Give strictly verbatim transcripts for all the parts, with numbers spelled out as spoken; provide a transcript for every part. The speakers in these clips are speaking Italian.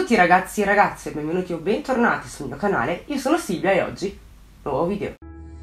tutti ragazzi e ragazze, benvenuti o bentornati sul mio canale. Io sono Silvia e oggi nuovo video.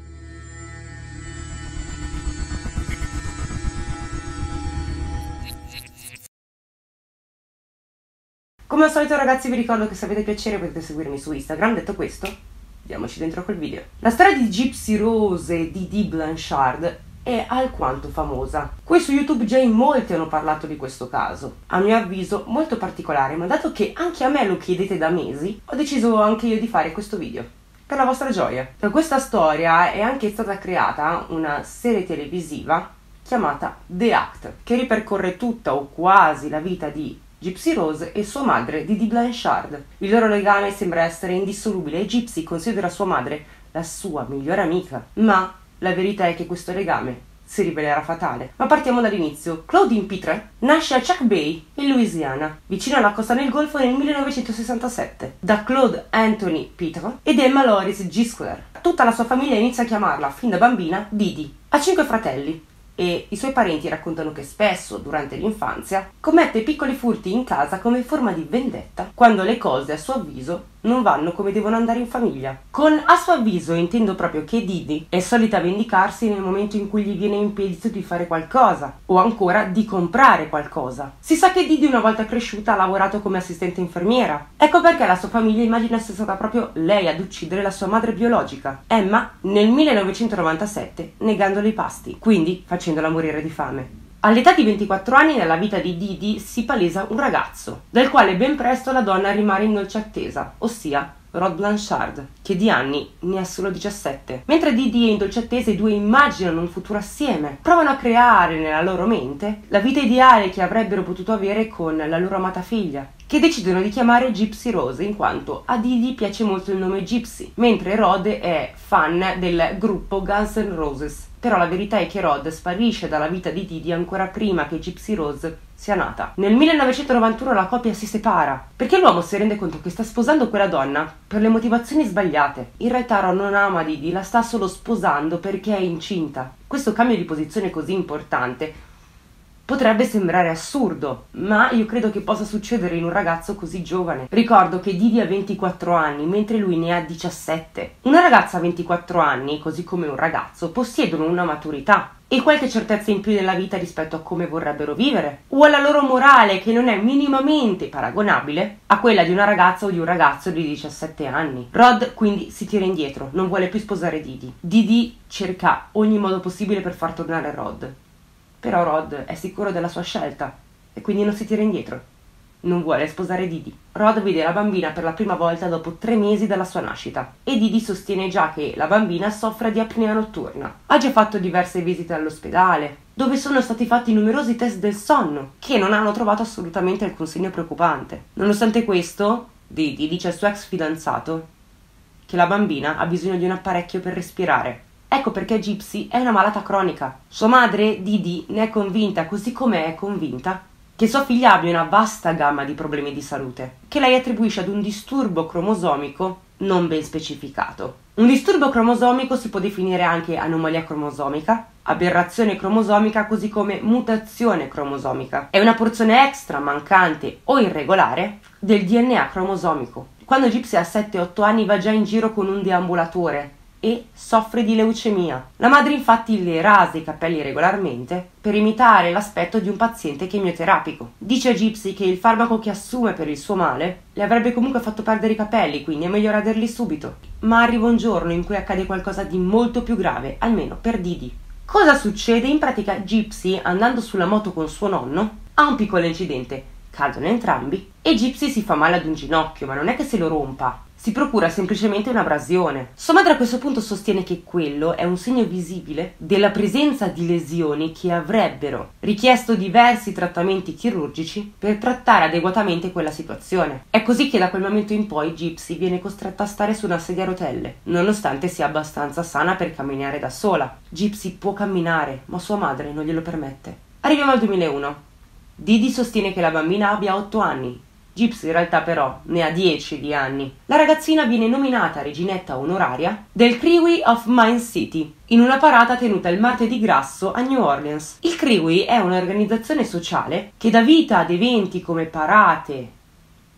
Come al solito ragazzi vi ricordo che se avete piacere potete seguirmi su Instagram. Detto questo, andiamoci dentro col video. La storia di Gypsy Rose e di Dee Blanchard è alquanto famosa. Qui su YouTube già in molti hanno parlato di questo caso, a mio avviso molto particolare, ma dato che anche a me lo chiedete da mesi, ho deciso anche io di fare questo video, per la vostra gioia. Da questa storia è anche stata creata una serie televisiva chiamata The Act, che ripercorre tutta o quasi la vita di Gypsy Rose e sua madre Dee Blanchard. Il loro legame sembra essere indissolubile e Gypsy considera sua madre la sua migliore amica, ma la verità è che questo legame si rivelerà fatale. Ma partiamo dall'inizio. Claudine Pitre nasce a Chuck Bay, in Louisiana, vicino alla costa del Golfo nel millenovecentosessantasette, da Claude Anthony Pitre ed Emma Loris Giscler. Tutta la sua famiglia inizia a chiamarla, fin da bambina, Didi. Ha cinque fratelli e i suoi parenti raccontano che spesso, durante l'infanzia, commette piccoli furti in casa come forma di vendetta quando le cose, a suo avviso, non vanno come devono andare in famiglia. Con a suo avviso intendo proprio che Didi è solita vendicarsi nel momento in cui gli viene impedito di fare qualcosa o ancora di comprare qualcosa. Si sa che Didi una volta cresciuta ha lavorato come assistente infermiera. Ecco perché la sua famiglia immagina essere stata proprio lei ad uccidere la sua madre biologica, Emma, nel millenovecentonovantasette, negandole i pasti, quindi facendola morire di fame. All'età di ventiquattro anni nella vita di Didi si palesa un ragazzo, del quale ben presto la donna rimane in dolce attesa, ossia Rod Blanchard, che di anni ne ha solo diciassette. Mentre Didi è in dolce attesa, i due immaginano un futuro assieme, provano a creare nella loro mente la vita ideale che avrebbero potuto avere con la loro amata figlia, che decidono di chiamare Gypsy Rose in quanto a Didi piace molto il nome Gypsy, mentre Rod è fan del gruppo Guns N' Roses. Però la verità è che Rod sparisce dalla vita di Didi ancora prima che Gypsy Rose sia nata. Nel millenovecentonovantuno la coppia si separa, perché l'uomo si rende conto che sta sposando quella donna per le motivazioni sbagliate. In realtà Rod non ama Didi, la sta solo sposando perché è incinta. Questo cambio di posizione così importante potrebbe sembrare assurdo, ma io credo che possa succedere in un ragazzo così giovane. Ricordo che Didi ha ventiquattro anni, mentre lui ne ha diciassette. Una ragazza a ventiquattro anni, così come un ragazzo, possiedono una maturità e qualche certezza in più nella vita rispetto a come vorrebbero vivere, o alla loro morale che non è minimamente paragonabile a quella di una ragazza o di un ragazzo di diciassette anni. Rod quindi si tira indietro, non vuole più sposare Didi. Didi cerca ogni modo possibile per far tornare Rod. Però Rod è sicuro della sua scelta e quindi non si tira indietro. Non vuole sposare Didi. Rod vede la bambina per la prima volta dopo tre mesi dalla sua nascita e Didi sostiene già che la bambina soffre di apnea notturna. Ha già fatto diverse visite all'ospedale, dove sono stati fatti numerosi test del sonno, che non hanno trovato assolutamente alcun segno preoccupante. Nonostante questo, Didi dice al suo ex fidanzato che la bambina ha bisogno di un apparecchio per respirare. Ecco perché Gypsy è una malata cronica. Sua madre, Didi, ne è convinta, così come è convinta che sua figlia abbia una vasta gamma di problemi di salute, che lei attribuisce ad un disturbo cromosomico non ben specificato. Un disturbo cromosomico si può definire anche anomalia cromosomica, aberrazione cromosomica, così come mutazione cromosomica. È una porzione extra, mancante o irregolare del D N A cromosomico. Quando Gypsy ha sette otto anni va già in giro con un deambulatore e soffre di leucemia. La madre infatti le rasa i capelli regolarmente per imitare l'aspetto di un paziente chemioterapico. Dice a Gypsy che il farmaco che assume per il suo male le avrebbe comunque fatto perdere i capelli, quindi è meglio raderli subito. Ma arriva un giorno in cui accade qualcosa di molto più grave, almeno per Didi. Cosa succede? In pratica Gypsy, andando sulla moto con suo nonno, ha un piccolo incidente. Cadono entrambi e Gypsy si fa male ad un ginocchio, ma non è che se lo rompa, si procura semplicemente un'abrasione. Sua madre a questo punto sostiene che quello è un segno visibile della presenza di lesioni che avrebbero richiesto diversi trattamenti chirurgici per trattare adeguatamente quella situazione. È così che da quel momento in poi Gypsy viene costretta a stare su una sedia a rotelle, nonostante sia abbastanza sana per camminare da sola. Gypsy può camminare, ma sua madre non glielo permette. Arriviamo al duemilauno. Didi sostiene che la bambina abbia otto anni. Gypsy in realtà però ne ha dieci di anni. La ragazzina viene nominata reginetta onoraria del Crewe of Mine City, in una parata tenuta il martedì grasso a New Orleans. Il Crewe è un'organizzazione sociale che dà vita ad eventi come parate,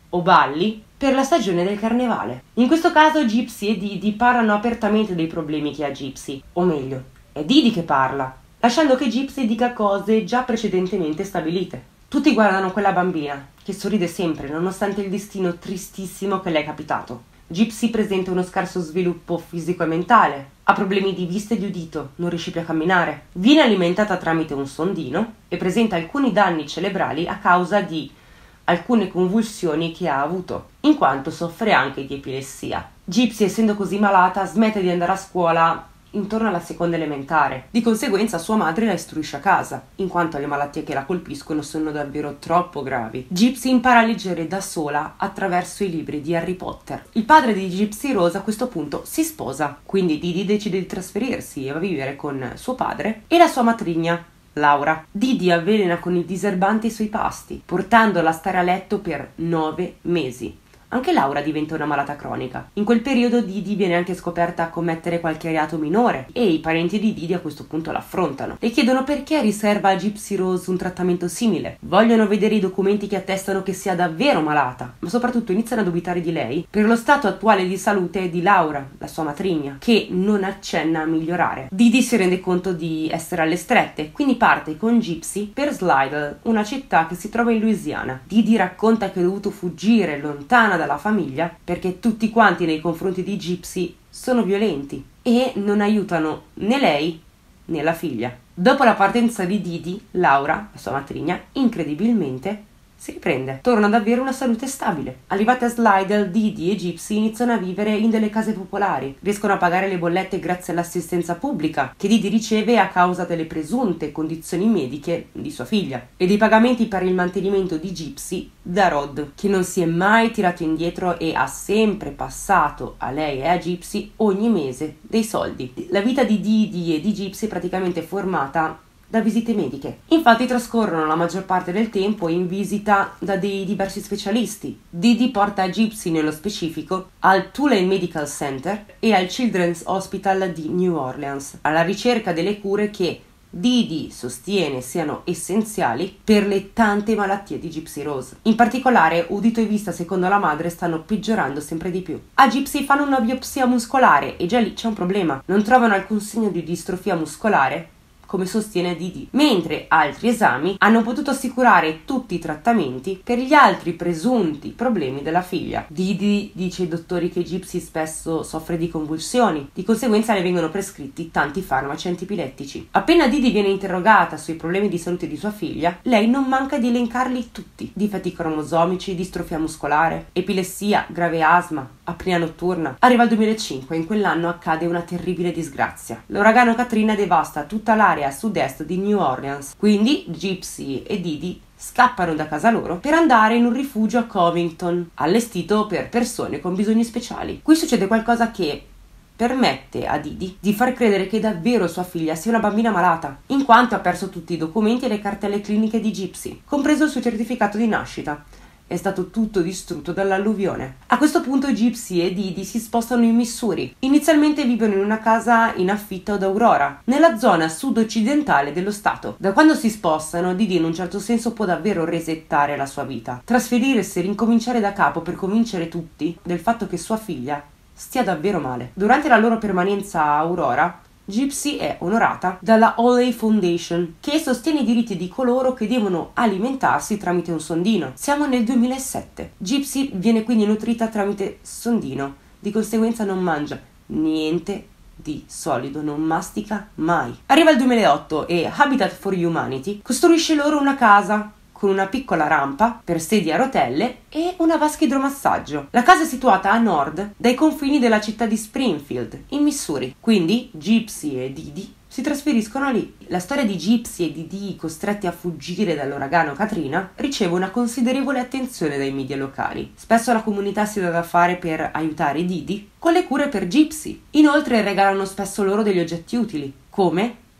o balli per la stagione del carnevale. In questo caso Gypsy e Didi parlano apertamente dei problemi che ha Gypsy, o meglio, è Didi che parla, lasciando che Gypsy dica cose già precedentemente stabilite. Tutti guardano quella bambina, che sorride sempre nonostante il destino tristissimo che le è capitato. Gypsy presenta uno scarso sviluppo fisico e mentale, ha problemi di vista e di udito, non riesce più a camminare, viene alimentata tramite un sondino e presenta alcuni danni cerebrali a causa di alcune convulsioni che ha avuto, in quanto soffre anche di epilessia. Gypsy, essendo così malata, smette di andare a scuola intorno alla seconda elementare. Di conseguenza sua madre la istruisce a casa, in quanto le malattie che la colpiscono sono davvero troppo gravi. Gypsy impara a leggere da sola attraverso i libri di Harry Potter. Il padre di Gypsy Rose a questo punto si sposa, quindi Didi decide di trasferirsi e va a vivere con suo padre e la sua matrigna, Laura. Didi avvelena con il diserbante i suoi pasti, portandola a stare a letto per nove mesi. Anche Laura diventa una malata cronica. In quel periodo Didi viene anche scoperta a commettere qualche reato minore e i parenti di Didi a questo punto l'affrontano. Le chiedono perché riserva a Gypsy Rose un trattamento simile. Vogliono vedere i documenti che attestano che sia davvero malata, ma soprattutto iniziano a dubitare di lei per lo stato attuale di salute di Laura, la sua matrigna, che non accenna a migliorare. Didi si rende conto di essere alle strette, quindi parte con Gypsy per Slidell, una città che si trova in Louisiana. Didi racconta che è dovuto fuggire lontana dalla famiglia perché tutti quanti nei confronti di Gypsy sono violenti e non aiutano né lei né la figlia. Dopo la partenza di Didi, Laura, la sua matrigna, incredibilmente si riprende, torna ad avere una salute stabile. Arrivate a Slidell, Didi e Gypsy iniziano a vivere in delle case popolari, riescono a pagare le bollette grazie all'assistenza pubblica che Didi riceve a causa delle presunte condizioni mediche di sua figlia e dei pagamenti per il mantenimento di Gypsy da Rod, che non si è mai tirato indietro e ha sempre passato a lei e a Gypsy ogni mese dei soldi. La vita di Didi e di Gypsy è praticamente formata da visite mediche. Infatti trascorrono la maggior parte del tempo in visita da dei diversi specialisti. Didi porta Gypsy nello specifico al Tulane Medical Center e al Children's Hospital di New Orleans, alla ricerca delle cure che Didi sostiene siano essenziali per le tante malattie di Gypsy Rose. In particolare, udito e vista secondo la madre stanno peggiorando sempre di più. A Gypsy fanno una biopsia muscolare e già lì c'è un problema. Non trovano alcun segno di distrofia muscolare, come sostiene Didi, mentre altri esami hanno potuto assicurare tutti i trattamenti per gli altri presunti problemi della figlia. Didi dice ai dottori che Gypsy spesso soffre di convulsioni, di conseguenza le vengono prescritti tanti farmaci antipilettici. Appena Didi viene interrogata sui problemi di salute di sua figlia, lei non manca di elencarli tutti: difetti cromosomici, distrofia muscolare, epilessia, grave asma, apnea notturna. Arriva il duemilacinque e in quell'anno accade una terribile disgrazia. L'uragano Katrina devasta tutta l'area a sud-est di New Orleans, quindi Gypsy e Didi scappano da casa loro per andare in un rifugio a Covington, allestito per persone con bisogni speciali. Qui succede qualcosa che permette a Didi di far credere che davvero sua figlia sia una bambina malata, in quanto ha perso tutti i documenti e le cartelle cliniche di Gypsy, compreso il suo certificato di nascita. È stato tutto distrutto dall'alluvione. A questo punto Gypsy e Didi si spostano in Missouri. Inizialmente vivono in una casa in affitto ad Aurora, nella zona sud-occidentale dello stato. Da quando si spostano, Didi in un certo senso può davvero resettare la sua vita, trasferirsi e ricominciare da capo per convincere tutti del fatto che sua figlia stia davvero male. Durante la loro permanenza a Aurora, Gypsy è onorata dalla Oley Foundation, che sostiene i diritti di coloro che devono alimentarsi tramite un sondino. Siamo nel duemilasette. Gypsy viene quindi nutrita tramite sondino, di conseguenza non mangia niente di solido, non mastica mai. Arriva il duemilaotto e Habitat for Humanity costruisce loro una casa con una piccola rampa per sedie a rotelle e una vasca idromassaggio. La casa è situata a nord dai confini della città di Springfield, in Missouri. Quindi Gypsy e Didi si trasferiscono lì. La storia di Gypsy e Didi costretti a fuggire dall'uragano Katrina riceve una considerevole attenzione dai media locali. Spesso la comunità si dà da fare per aiutare Didi con le cure per Gypsy. Inoltre regalano spesso loro degli oggetti utili, come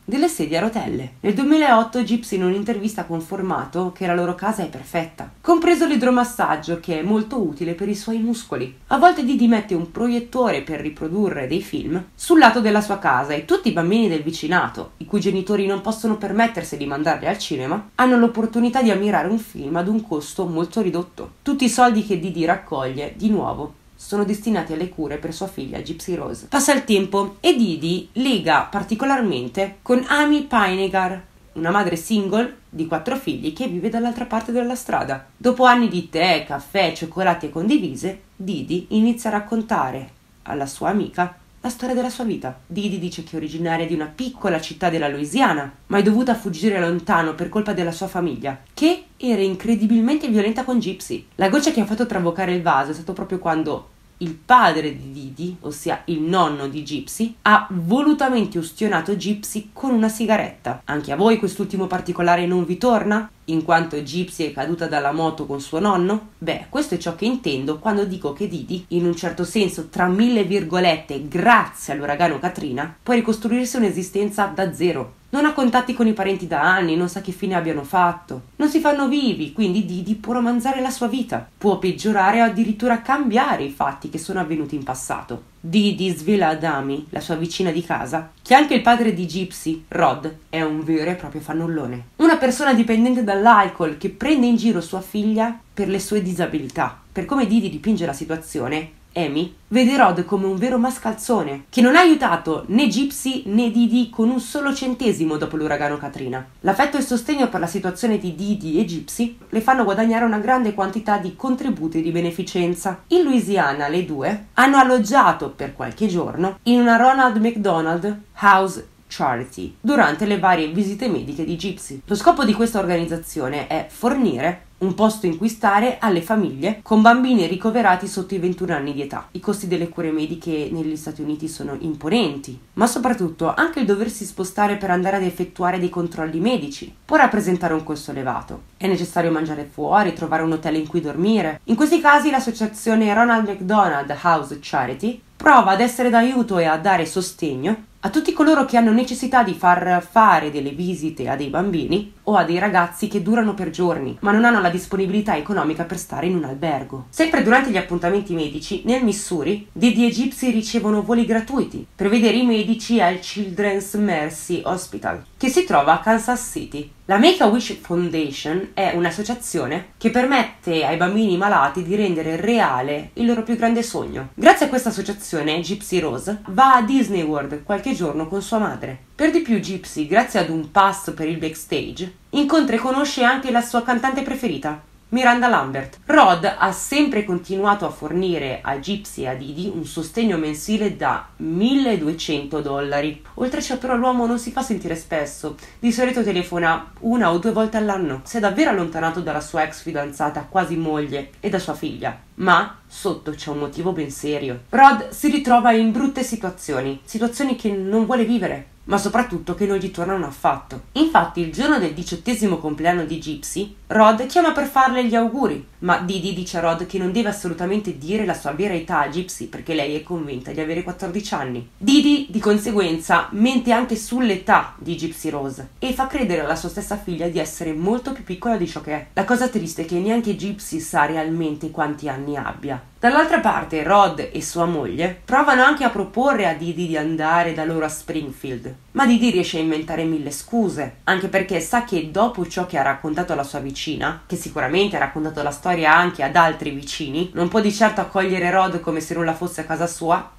delle sedie a rotelle. Nel duemilaotto Gypsy in un'intervista ha confermato che la loro casa è perfetta, compreso l'idromassaggio che è molto utile per i suoi muscoli. A volte Didi mette un proiettore per riprodurre dei film sul lato della sua casa e tutti i bambini del vicinato, i cui genitori non possono permettersi di mandarli al cinema, hanno l'opportunità di ammirare un film ad un costo molto ridotto. Tutti i soldi che Didi raccoglie, di nuovo, sono destinati alle cure per sua figlia Gypsy Rose. Passa il tempo e Didi lega particolarmente con Amy Pinegar, una madre single di quattro figli che vive dall'altra parte della strada. Dopo anni di tè, caffè, cioccolati e condivise, Didi inizia a raccontare alla sua amica la storia della sua vita. Didi dice che è originaria di una piccola città della Louisiana, ma è dovuta fuggire lontano per colpa della sua famiglia, che era incredibilmente violenta con Gypsy. La goccia che ha fatto traboccare il vaso è stato proprio quando il padre di Didi, ossia il nonno di Gypsy, ha volutamente ustionato Gypsy con una sigaretta. Anche a voi quest'ultimo particolare non vi torna? In quanto Gypsy è caduta dalla moto con suo nonno? Beh, questo è ciò che intendo quando dico che Didi, in un certo senso, tra mille virgolette, grazie all'uragano Katrina, può ricostruirsi un'esistenza da zero. Non ha contatti con i parenti da anni, non sa che fine abbiano fatto. Non si fanno vivi, quindi Didi può romanzare la sua vita. Può peggiorare o addirittura cambiare i fatti che sono avvenuti in passato. Didi svela ad Amy, la sua vicina di casa, che anche il padre di Gypsy, Rod, è un vero e proprio fannullone. Una persona dipendente dall'alcol che prende in giro sua figlia per le sue disabilità. Per come Didi dipinge la situazione, Amy vede Rod come un vero mascalzone che non ha aiutato né Gypsy né Didi con un solo centesimo dopo l'uragano Katrina. L'affetto e il sostegno per la situazione di Didi e Gypsy le fanno guadagnare una grande quantità di contributi di beneficenza. In Louisiana le due hanno alloggiato per qualche giorno in una Ronald McDonald House Charity durante le varie visite mediche di Gypsy. Lo scopo di questa organizzazione è fornire un posto in cui stare alle famiglie con bambini ricoverati sotto i ventuno anni di età. I costi delle cure mediche negli Stati Uniti sono imponenti, ma soprattutto anche il doversi spostare per andare ad effettuare dei controlli medici può rappresentare un costo elevato. È necessario mangiare fuori, trovare un hotel in cui dormire. In questi casi l'associazione Ronald McDonald House Charity prova ad essere d'aiuto e a dare sostegno a tutti coloro che hanno necessità di far fare delle visite a dei bambini o a dei ragazzi che durano per giorni, ma non hanno la disponibilità economica per stare in un albergo. Sempre durante gli appuntamenti medici, nel Missouri, Didi e Gypsy ricevono voli gratuiti per vedere i medici al Children's Mercy Hospital, che si trova a Kansas City. La Make-A-Wish Foundation è un'associazione che permette ai bambini malati di rendere reale il loro più grande sogno. Grazie a questa associazione, Gypsy Rose va a Disney World qualche giorno con sua madre. Per di più Gypsy, grazie ad un pass per il backstage, incontra e conosce anche la sua cantante preferita, Miranda Lambert. Rod ha sempre continuato a fornire a Gypsy e a Didi un sostegno mensile da milleduecento dollari. Oltre a ciò però l'uomo non si fa sentire spesso, di solito telefona una o due volte all'anno. Si è davvero allontanato dalla sua ex fidanzata, quasi moglie, e da sua figlia. Ma sotto c'è un motivo ben serio. Rod si ritrova in brutte situazioni, situazioni che non vuole vivere, ma soprattutto che non gli tornano affatto. Infatti il giorno del diciottesimo compleanno di Gypsy, Rod chiama per farle gli auguri, ma Didi dice a Rod che non deve assolutamente dire la sua vera età a Gypsy perché lei è convinta di avere quattordici anni. Didi di conseguenza mente anche sull'età di Gypsy Rose e fa credere alla sua stessa figlia di essere molto più piccola di ciò che è. La cosa triste è che neanche Gypsy sa realmente quanti anni abbia. Dall'altra parte Rod e sua moglie provano anche a proporre a Didi di andare da loro a Springfield, ma Didi riesce a inventare mille scuse, anche perché sa che dopo ciò che ha raccontato alla sua vicina, che sicuramente ha raccontato la storia anche ad altri vicini, non può di certo accogliere Rod come se nulla fosse a casa sua,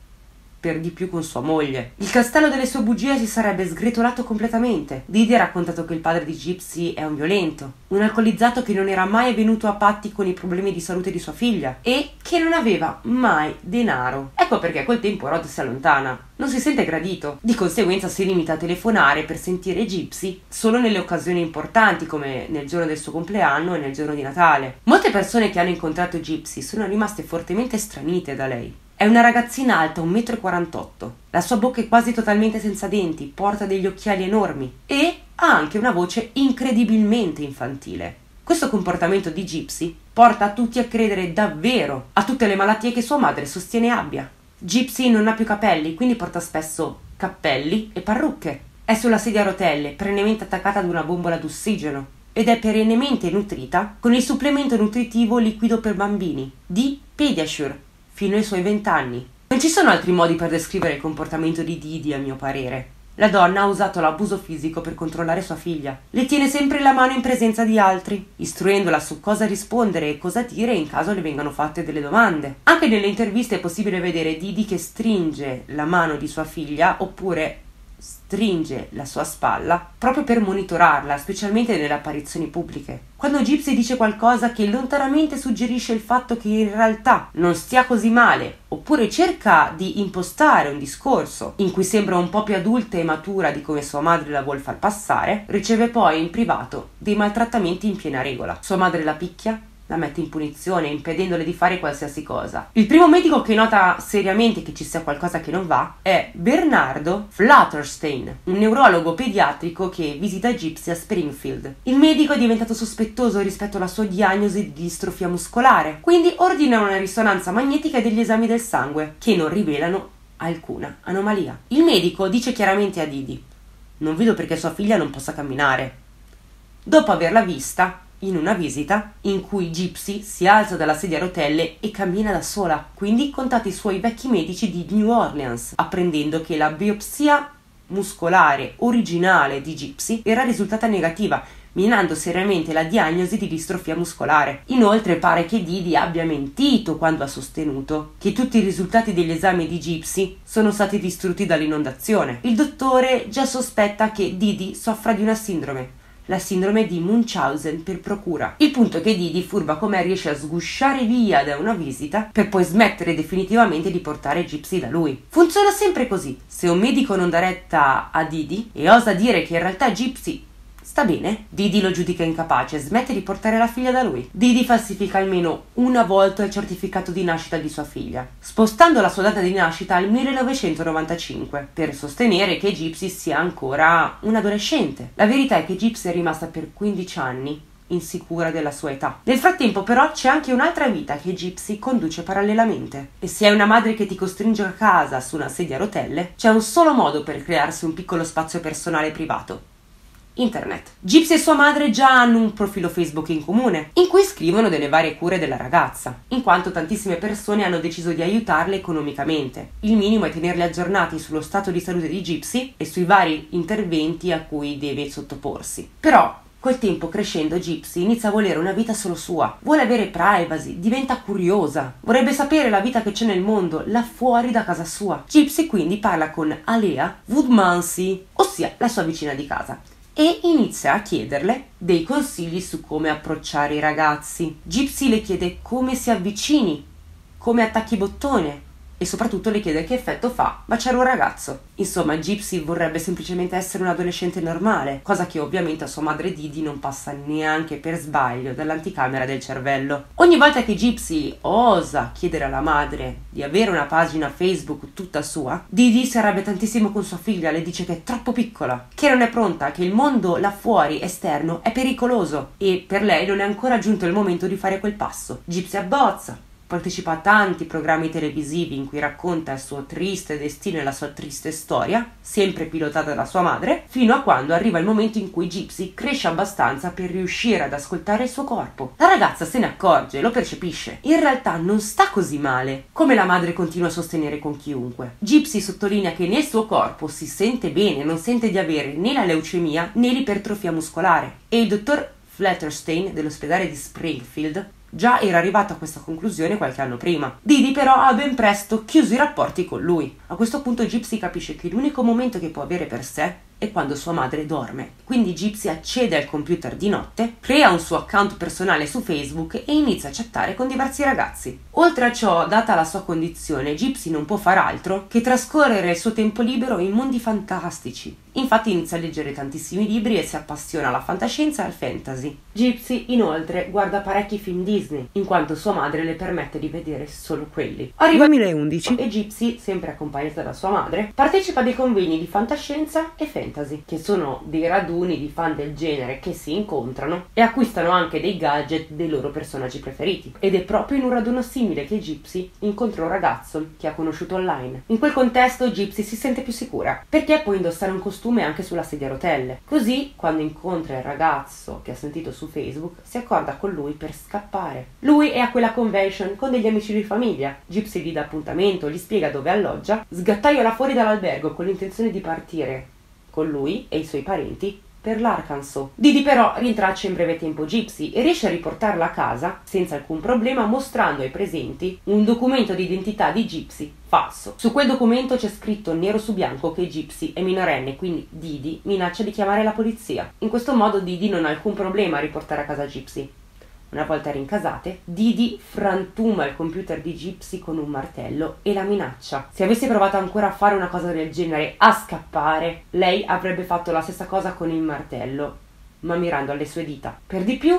per di più con sua moglie. Il castello delle sue bugie si sarebbe sgretolato completamente. Didi ha raccontato che il padre di Gypsy è un violento, un alcolizzato che non era mai venuto a patti con i problemi di salute di sua figlia e che non aveva mai denaro. Ecco perché a quel tempo Rod si allontana. Non si sente gradito. Di conseguenza si limita a telefonare per sentire Gypsy solo nelle occasioni importanti come nel giorno del suo compleanno e nel giorno di Natale. Molte persone che hanno incontrato Gypsy sono rimaste fortemente stranite da lei. È una ragazzina alta un metro e quarantotto, la sua bocca è quasi totalmente senza denti, porta degli occhiali enormi e ha anche una voce incredibilmente infantile. Questo comportamento di Gypsy porta tutti a credere davvero a tutte le malattie che sua madre sostiene abbia. Gypsy non ha più capelli, quindi porta spesso cappelli e parrucche. È sulla sedia a rotelle, perennemente attaccata ad una bombola d'ossigeno, ed è perennemente nutrita con il supplemento nutritivo liquido per bambini di Pediasure fino ai suoi venti anni. Non ci sono altri modi per descrivere il comportamento di Didi, a mio parere. La donna ha usato l'abuso fisico per controllare sua figlia. Le tiene sempre la mano in presenza di altri, istruendola su cosa rispondere e cosa dire in caso le vengano fatte delle domande. Anche nelle interviste è possibile vedere Didi che stringe la mano di sua figlia oppure stringe la sua spalla proprio per monitorarla, specialmente nelle apparizioni pubbliche. Quando Gypsy dice qualcosa che lontanamente suggerisce il fatto che in realtà non stia così male, oppure cerca di impostare un discorso in cui sembra un po' più adulta e matura di come sua madre la vuol far passare, riceve poi in privato dei maltrattamenti in piena regola. Sua madre la picchia, la mette in punizione, impedendole di fare qualsiasi cosa. Il primo medico che nota seriamente che ci sia qualcosa che non va è Bernardo Flatterstein, un neurologo pediatrico che visita Gypsy a Springfield. Il medico è diventato sospettoso rispetto alla sua diagnosi di distrofia muscolare, quindi ordina una risonanza magnetica e degli esami del sangue, che non rivelano alcuna anomalia. Il medico dice chiaramente a Didi: non vedo perché sua figlia non possa camminare. Dopo averla vista in una visita in cui Gypsy si alza dalla sedia a rotelle e cammina da sola, quindi contatti i suoi vecchi medici di New Orleans, apprendendo che la biopsia muscolare originale di Gypsy era risultata negativa, minando seriamente la diagnosi di distrofia muscolare. Inoltre pare che Didi abbia mentito quando ha sostenuto che tutti i risultati degli esami di Gypsy sono stati distrutti dall'inondazione. Il dottore già sospetta che Didi soffra di una sindrome, la sindrome di Munchausen per procura. Il punto è che Didi, furba com'è, riesce a sgusciare via da una visita per poi smettere definitivamente di portare Gypsy da lui. Funziona sempre così: se un medico non dà retta a Didi e osa dire che in realtà Gypsy sta bene, Didi lo giudica incapace e smette di portare la figlia da lui. Didi falsifica almeno una volta il certificato di nascita di sua figlia, spostando la sua data di nascita al millenovecentonovantacinque per sostenere che Gypsy sia ancora un adolescente. La verità è che Gypsy è rimasta per quindici anni insicura della sua età. Nel frattempo però c'è anche un'altra vita che Gypsy conduce parallelamente, e se hai una madre che ti costringe a casa su una sedia a rotelle, c'è un solo modo per crearsi un piccolo spazio personale privato: Internet. Gypsy e sua madre già hanno un profilo Facebook in comune, in cui scrivono delle varie cure della ragazza, in quanto tantissime persone hanno deciso di aiutarle economicamente. Il minimo è tenerli aggiornati sullo stato di salute di Gypsy e sui vari interventi a cui deve sottoporsi. Però col tempo, crescendo, Gypsy inizia a volere una vita solo sua, vuole avere privacy, diventa curiosa, vorrebbe sapere la vita che c'è nel mondo là fuori da casa sua. Gypsy quindi parla con Alea Woodmansey, ossia la sua vicina di casa, e inizia a chiederle dei consigli su come approcciare i ragazzi. Gypsy le chiede come si avvicini, come attacchi bottone e soprattutto le chiede che effetto fa baciare un ragazzo. Insomma, Gypsy vorrebbe semplicemente essere un adolescente normale, cosa che ovviamente a sua madre Didi non passa neanche per sbaglio dall'anticamera del cervello. Ogni volta che Gypsy osa chiedere alla madre di avere una pagina Facebook tutta sua, Didi si arrabbia tantissimo con sua figlia, le dice che è troppo piccola, che non è pronta, che il mondo là fuori esterno è pericoloso e per lei non è ancora giunto il momento di fare quel passo. Gypsy abbozza, partecipa a tanti programmi televisivi in cui racconta il suo triste destino e la sua triste storia, sempre pilotata da sua madre, fino a quando arriva il momento in cui Gypsy cresce abbastanza per riuscire ad ascoltare il suo corpo. La ragazza se ne accorge, lo percepisce. In realtà non sta così male, come la madre continua a sostenere con chiunque. Gypsy sottolinea che nel suo corpo si sente bene, non sente di avere né la leucemia né l'ipertrofia muscolare. E il dottor Flatterstein dell'ospedale di Springfield già era arrivato a questa conclusione qualche anno prima. Didi però ha ben presto chiuso i rapporti con lui. A questo punto Gypsy capisce che l'unico momento che può avere per sé è quando sua madre dorme. Quindi Gypsy accede al computer di notte, crea un suo account personale su Facebook e inizia a chattare con diversi ragazzi. Oltre a ciò, data la sua condizione, Gypsy non può far altro che trascorrere il suo tempo libero in mondi fantastici. Infatti inizia a leggere tantissimi libri e si appassiona alla fantascienza e al fantasy. Gypsy inoltre guarda parecchi film Disney, in quanto sua madre le permette di vedere solo quelli. Arriva il duemilaundici e Gypsy, sempre accompagnata da sua madre, partecipa a dei convegni di fantascienza e fantasy. fantasy, che sono dei raduni di fan del genere che si incontrano e acquistano anche dei gadget dei loro personaggi preferiti. Ed è proprio in un raduno simile che Gypsy incontra un ragazzo che ha conosciuto online. In quel contesto Gypsy si sente più sicura, perché può indossare un costume anche sulla sedia a rotelle. Così, quando incontra il ragazzo che ha sentito su Facebook, si accorda con lui per scappare. Lui è a quella convention con degli amici di famiglia. Gypsy gli dà appuntamento, gli spiega dove alloggia, sgattaiola fuori dall'albergo con l'intenzione di partire con lui e i suoi parenti per l'Arkansas. Didi però rintraccia in breve tempo Gypsy e riesce a riportarla a casa senza alcun problema, mostrando ai presenti un documento di identità di Gypsy falso. Su quel documento c'è scritto nero su bianco che Gypsy è minorenne, quindi Didi minaccia di chiamare la polizia. In questo modo Didi non ha alcun problema a riportare a casa Gypsy. Una volta rincasate, Didi frantuma il computer di Gypsy con un martello e la minaccia. Se avesse provato ancora a fare una cosa del genere, a scappare, lei avrebbe fatto la stessa cosa con il martello, ma mirando alle sue dita. Per di più,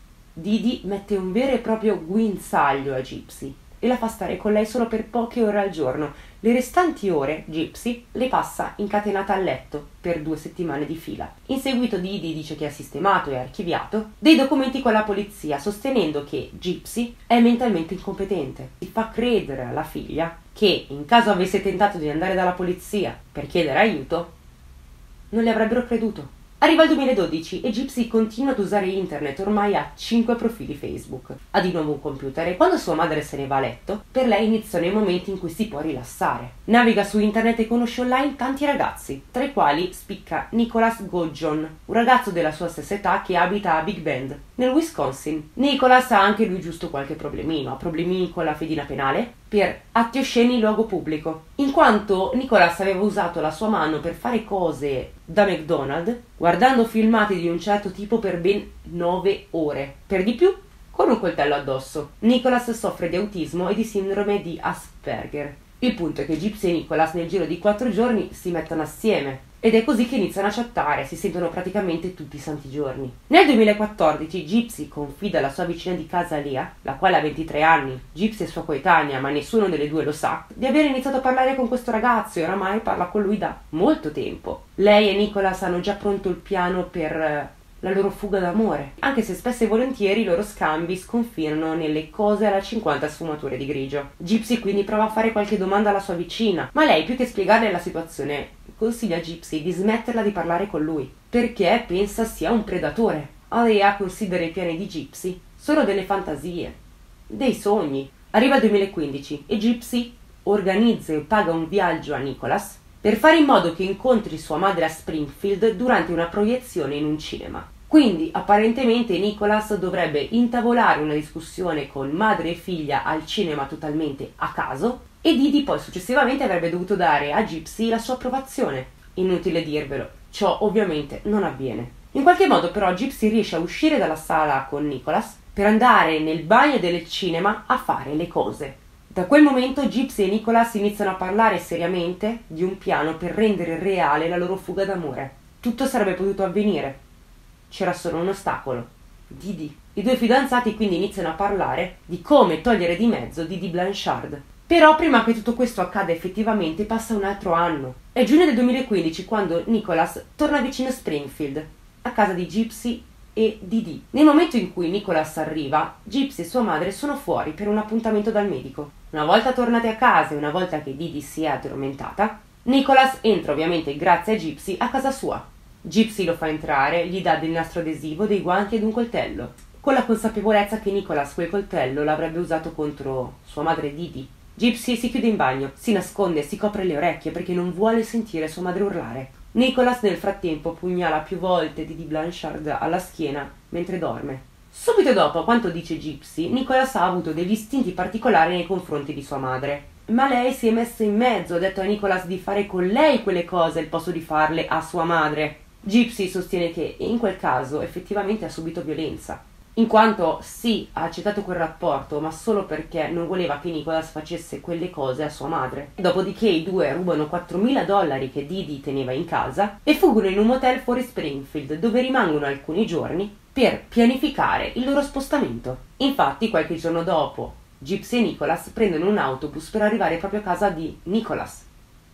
Didi mette un vero e proprio guinzaglio a Gypsy e la fa stare con lei solo per poche ore al giorno. Le restanti ore Gypsy le passa incatenata al letto per due settimane di fila. In seguito Didi dice che ha sistemato e archiviato dei documenti con la polizia, sostenendo che Gypsy è mentalmente incompetente. Si fa credere alla figlia che, in caso avesse tentato di andare dalla polizia per chiedere aiuto, non le avrebbero creduto. Arriva il duemiladodici e Gypsy continua ad usare internet, ormai ha cinque profili Facebook. Ha di nuovo un computer e quando sua madre se ne va a letto, per lei iniziano i momenti in cui si può rilassare. Naviga su internet e conosce online tanti ragazzi, tra i quali spicca Nicholas Gudjon, un ragazzo della sua stessa età che abita a Big Bend, nel Wisconsin. Nicholas ha anche lui giusto qualche problemino, ha problemi con la fedina penale per atti osceni in luogo pubblico, in quanto Nicholas aveva usato la sua mano per fare cose da McDonald's, guardando filmati di un certo tipo per ben nove ore, per di più con un coltello addosso. Nicholas soffre di autismo e di sindrome di Asperger. Il punto è che Gypsy e Nicholas nel giro di quattro giorni si mettono assieme ed è così che iniziano a chattare, si sentono praticamente tutti i santi giorni. Nel duemilaquattordici Gypsy confida alla sua vicina di casa Leah, la quale ha ventitré anni, Gypsy è sua coetanea ma nessuno delle due lo sa, di aver iniziato a parlare con questo ragazzo e oramai parla con lui da molto tempo. Lei e Nicholas hanno già pronto il piano per la loro fuga d'amore, anche se spesso e volentieri i loro scambi sconfinano nelle cose alla cinquanta sfumature di grigio. Gypsy quindi prova a fare qualche domanda alla sua vicina, ma lei, più che spiegarle la situazione, consiglia a Gypsy di smetterla di parlare con lui, perché pensa sia un predatore. Alea considera i piani di Gypsy solo delle fantasie, dei sogni. Arriva il duemilaquindici e Gypsy organizza e paga un viaggio a Nicholas per fare in modo che incontri sua madre a Springfield durante una proiezione in un cinema. Quindi, apparentemente, Nicholas dovrebbe intavolare una discussione con madre e figlia al cinema totalmente a caso e Didi poi successivamente avrebbe dovuto dare a Gypsy la sua approvazione. Inutile dirvelo, ciò ovviamente non avviene. In qualche modo però Gypsy riesce a uscire dalla sala con Nicholas per andare nel bagno del cinema a fare le cose. Da quel momento Gypsy e Nicholas iniziano a parlare seriamente di un piano per rendere reale la loro fuga d'amore. Tutto sarebbe potuto avvenire. C'era solo un ostacolo: Didi. I due fidanzati quindi iniziano a parlare di come togliere di mezzo Didi Blanchard. Però prima che tutto questo accada effettivamente passa un altro anno. È giugno del duemilaquindici quando Nicholas torna vicino a Springfield, a casa di Gypsy e Didi. Nel momento in cui Nicholas arriva, Gypsy e sua madre sono fuori per un appuntamento dal medico. Una volta tornate a casa e una volta che Didi si è addormentata, Nicholas entra ovviamente grazie a Gypsy a casa sua. Gypsy lo fa entrare, gli dà del nastro adesivo, dei guanti ed un coltello, con la consapevolezza che Nicholas quel coltello l'avrebbe usato contro sua madre Didi. Gypsy si chiude in bagno, si nasconde e si copre le orecchie perché non vuole sentire sua madre urlare. Nicholas nel frattempo pugnala più volte Didi Blanchard alla schiena mentre dorme. Subito dopo, a quanto dice Gypsy, Nicholas ha avuto degli istinti particolari nei confronti di sua madre. Ma lei si è messa in mezzo, ha detto a Nicholas di fare con lei quelle cose al posto di farle a sua madre. Gypsy sostiene che in quel caso effettivamente ha subito violenza, in quanto sì, ha accettato quel rapporto, ma solo perché non voleva che Nicholas facesse quelle cose a sua madre. Dopodiché i due rubano quattromila dollari che Didi teneva in casa e fuggono in un motel fuori Springfield, dove rimangono alcuni giorni per pianificare il loro spostamento. Infatti, qualche giorno dopo, Gypsy e Nicholas prendono un autobus per arrivare proprio a casa di Nicholas.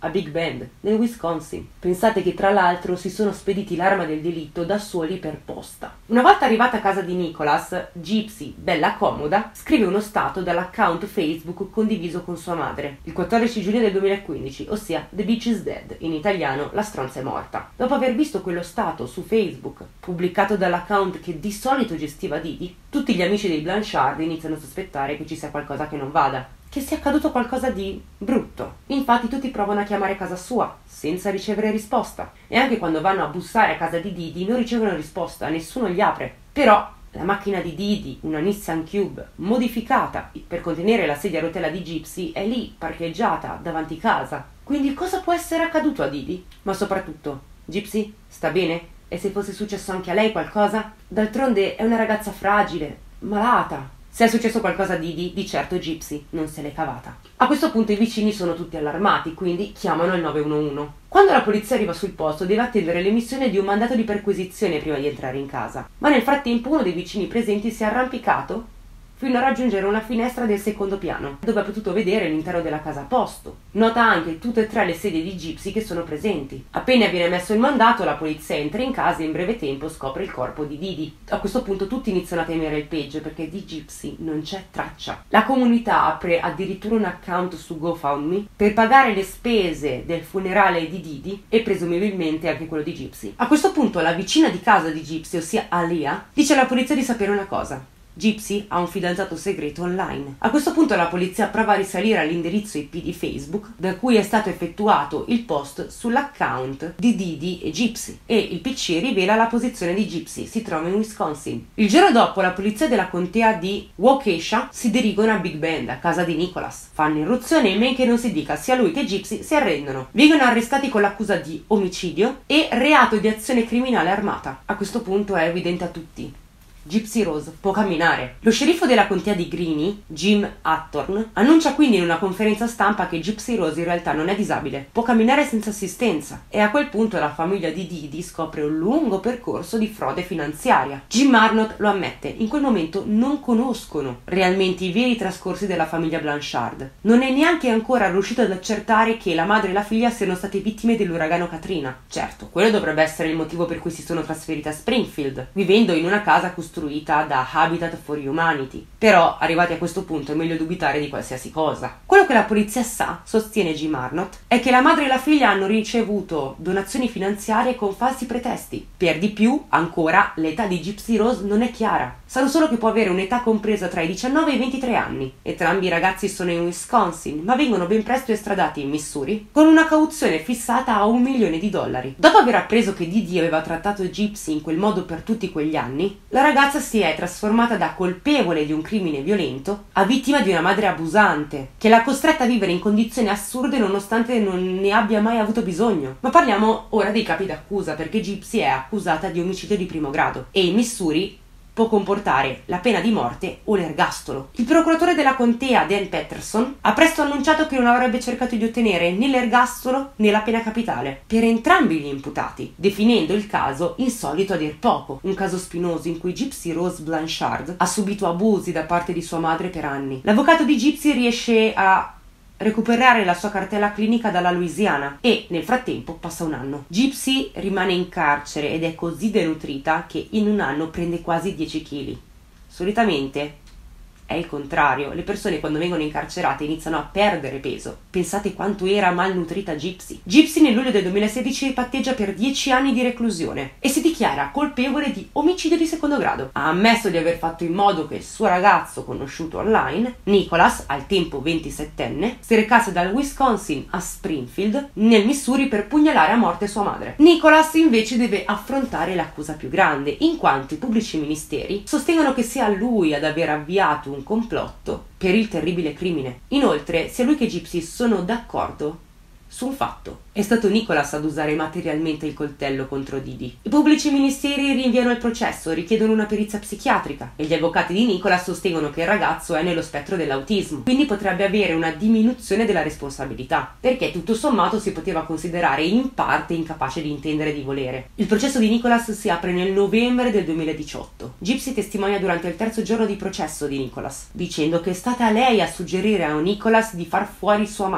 a Big Bend, nel Wisconsin. Pensate che tra l'altro si sono spediti l'arma del delitto da soli per posta. Una volta arrivata a casa di Nicholas, Gypsy, bella comoda, scrive uno stato dall'account Facebook condiviso con sua madre, il quattordici giugno del duemilaquindici, ossia The Bitch is Dead, in italiano La stronza è morta. Dopo aver visto quello stato su Facebook, pubblicato dall'account che di solito gestiva Didi, tutti gli amici dei Blanchard iniziano a sospettare che ci sia qualcosa che non vada, che sia accaduto qualcosa di brutto. Infatti tutti provano a chiamare casa sua, senza ricevere risposta. E anche quando vanno a bussare a casa di Didi non ricevono risposta, nessuno gli apre. Però la macchina di Didi, una Nissan Cube modificata per contenere la sedia a rotella di Gypsy, è lì, parcheggiata, davanti casa. Quindi cosa può essere accaduto a Didi? Ma soprattutto, Gypsy sta bene? E se fosse successo anche a lei qualcosa? D'altronde è una ragazza fragile, malata. Se è successo qualcosa a Didi, di certo Gypsy non se l'è cavata. A questo punto i vicini sono tutti allarmati, quindi chiamano il nove uno uno. Quando la polizia arriva sul posto deve attendere l'emissione di un mandato di perquisizione prima di entrare in casa. Ma nel frattempo uno dei vicini presenti si è arrampicato fino a raggiungere una finestra del secondo piano, dove ha potuto vedere l'intero della casa a posto. Nota anche tutte e tre le sedie di Gypsy che sono presenti. Appena viene emesso il mandato, la polizia entra in casa e in breve tempo scopre il corpo di Didi. A questo punto tutti iniziano a temere il peggio, perché di Gypsy non c'è traccia. La comunità apre addirittura un account su GoFundMe per pagare le spese del funerale di Didi e presumibilmente anche quello di Gypsy. A questo punto la vicina di casa di Gypsy, ossia Alia, dice alla polizia di sapere una cosa: Gypsy ha un fidanzato segreto online. A questo punto la polizia prova a risalire all'indirizzo I P di Facebook da cui è stato effettuato il post sull'account di Didi e Gypsy, e il P C rivela la posizione di Gypsy, si trova in Wisconsin. Il giorno dopo la polizia della contea di Waukesha si dirigono a Big Bend, a casa di Nicholas. Fanno irruzione e men che non si dica, sia lui che Gypsy si arrendono. Vengono arrestati con l'accusa di omicidio e reato di azione criminale armata. A questo punto è evidente a tutti: Gypsy Rose può camminare. Lo sceriffo della contea di Greene, Jim Attorn, annuncia quindi in una conferenza stampa che Gypsy Rose in realtà non è disabile, può camminare senza assistenza, e a quel punto la famiglia di Didi scopre un lungo percorso di frode finanziaria. Jim Arnott lo ammette: in quel momento non conoscono realmente i veri trascorsi della famiglia Blanchard. Non è neanche ancora riuscito ad accertare che la madre e la figlia siano state vittime dell'uragano Katrina. Certo, quello dovrebbe essere il motivo per cui si sono trasferite a Springfield, vivendo in una casa costruita da Habitat for Humanity. Però, arrivati a questo punto, è meglio dubitare di qualsiasi cosa. Quello che la polizia sa, sostiene Jim Arnott, è che la madre e la figlia hanno ricevuto donazioni finanziarie con falsi pretesti. Per di più, ancora, l'età di Gypsy Rose non è chiara. Sanno solo che può avere un'età compresa tra i diciannove e i ventitré anni. Entrambi i ragazzi sono in Wisconsin, ma vengono ben presto estradati in Missouri con una cauzione fissata a un milione di dollari. Dopo aver appreso che Didi aveva trattato Gypsy in quel modo per tutti quegli anni, la ragazza si è trasformata da colpevole di un crimine violento a vittima di una madre abusante, che l'ha costretta a vivere in condizioni assurde nonostante non ne abbia mai avuto bisogno. Ma parliamo ora dei capi d'accusa, perché Gypsy è accusata di omicidio di primo grado e in Missouri può comportare la pena di morte o l'ergastolo. Il procuratore della contea, Dan Patterson, ha presto annunciato che non avrebbe cercato di ottenere né l'ergastolo né la pena capitale per entrambi gli imputati, definendo il caso insolito a dir poco, un caso spinoso in cui Gypsy Rose Blanchard ha subito abusi da parte di sua madre per anni. L'avvocato di Gypsy riesce a recuperare la sua cartella clinica dalla Louisiana e nel frattempo passa un anno. Gypsy rimane in carcere ed è così denutrita che in un anno prende quasi dieci chili. Solitamente è il contrario, le persone quando vengono incarcerate iniziano a perdere peso. Pensate quanto era malnutrita Gypsy. Gypsy nel luglio del duemilasedici patteggia per dieci anni di reclusione e si dichiara colpevole di omicidio di secondo grado. Ha ammesso di aver fatto in modo che il suo ragazzo conosciuto online, Nicholas, al tempo ventisettenne, si recasse dal Wisconsin a Springfield, nel Missouri, per pugnalare a morte sua madre. Nicholas invece deve affrontare l'accusa più grande, in quanto i pubblici ministeri sostengono che sia lui ad aver avviato un complotto per il terribile crimine. Inoltre, sia lui che Gypsy sono d'accordo su un fatto: è stato Nicholas ad usare materialmente il coltello contro Didi. I pubblici ministeri rinviano il processo, richiedono una perizia psichiatrica e gli avvocati di Nicholas sostengono che il ragazzo è nello spettro dell'autismo, quindi potrebbe avere una diminuzione della responsabilità, perché tutto sommato si poteva considerare in parte incapace di intendere e di volere. Il processo di Nicholas si apre nel novembre del duemiladiciotto. Gypsy testimonia durante il terzo giorno di processo di Nicholas, dicendo che è stata lei a suggerire a Nicholas di far fuori sua madre.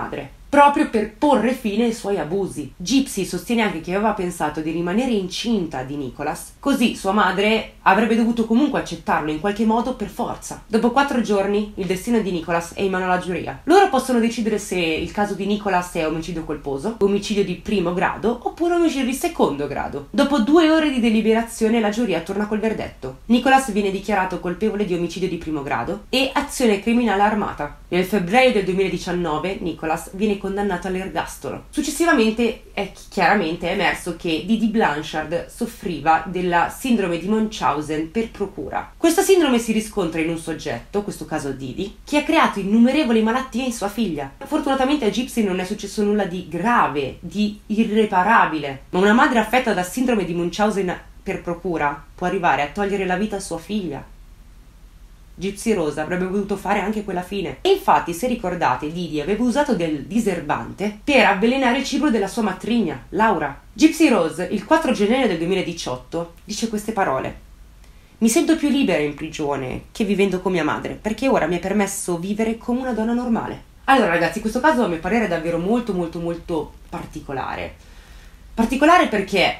proprio per porre fine ai suoi abusi. Gypsy sostiene anche che aveva pensato di rimanere incinta di Nicholas, così sua madre avrebbe dovuto comunque accettarlo in qualche modo per forza. Dopo quattro giorni il destino di Nicholas è in mano alla giuria. Loro possono decidere se il caso di Nicholas è omicidio colposo, omicidio di primo grado oppure omicidio di secondo grado. Dopo due ore di deliberazione la giuria torna col verdetto. Nicholas viene dichiarato colpevole di omicidio di primo grado e azione criminale armata. Nel febbraio del duemiladiciannove Nicholas viene condannato all'ergastolo. Successivamente è chiaramente emerso che Didi Blanchard soffriva della sindrome di Munchausen per procura. Questa sindrome si riscontra in un soggetto, questo caso Didi, che ha creato innumerevoli malattie in sua figlia. Fortunatamente a Gypsy non è successo nulla di grave, di irreparabile, ma una madre affetta da sindrome di Munchausen per procura può arrivare a togliere la vita a sua figlia. Gypsy Rose avrebbe potuto fare anche quella fine. E infatti, se ricordate, Didi aveva usato del diserbante per avvelenare il cibo della sua matrigna, Laura. Gypsy Rose, il quattro gennaio del duemiladiciotto, dice queste parole: mi sento più libera in prigione che vivendo con mia madre, perché ora mi è permesso vivere come una donna normale. Allora ragazzi, questo caso a mio parere è davvero molto molto molto particolare. Particolare perché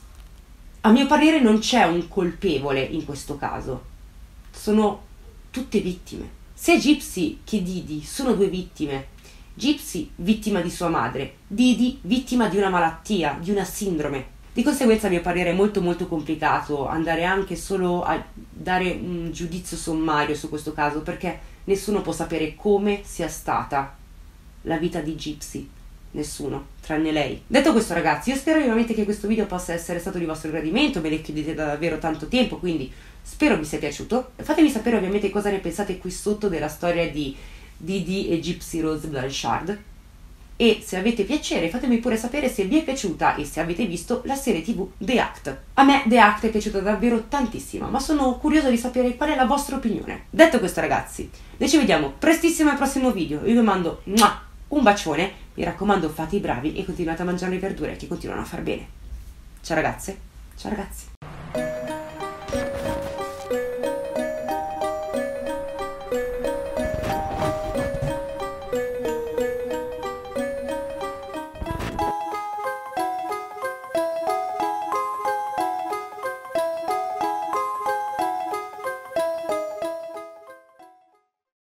a mio parere non c'è un colpevole in questo caso. Sono tutte vittime. Sia Gypsy che Didi sono due vittime. Gypsy vittima di sua madre, Didi vittima di una malattia, di una sindrome. Di conseguenza a mio parere è molto molto complicato andare anche solo a dare un giudizio sommario su questo caso, perché nessuno può sapere come sia stata la vita di Gypsy. Nessuno, tranne lei. Detto questo ragazzi, io spero vivamente che questo video possa essere stato di vostro gradimento, me ne chiedete da davvero tanto tempo, quindi spero vi sia piaciuto. Fatemi sapere ovviamente cosa ne pensate qui sotto della storia di Didi e Gypsy Rose Blanchard, e se avete piacere fatemi pure sapere se vi è piaciuta e se avete visto la serie tv The Act. A me The Act è piaciuta davvero tantissimo, ma sono curiosa di sapere qual è la vostra opinione. Detto questo ragazzi, noi ci vediamo prestissimo al prossimo video, io vi mando un bacione, mi raccomando fate i bravi e continuate a mangiare le verdure che continuano a far bene. Ciao ragazze, ciao ragazzi.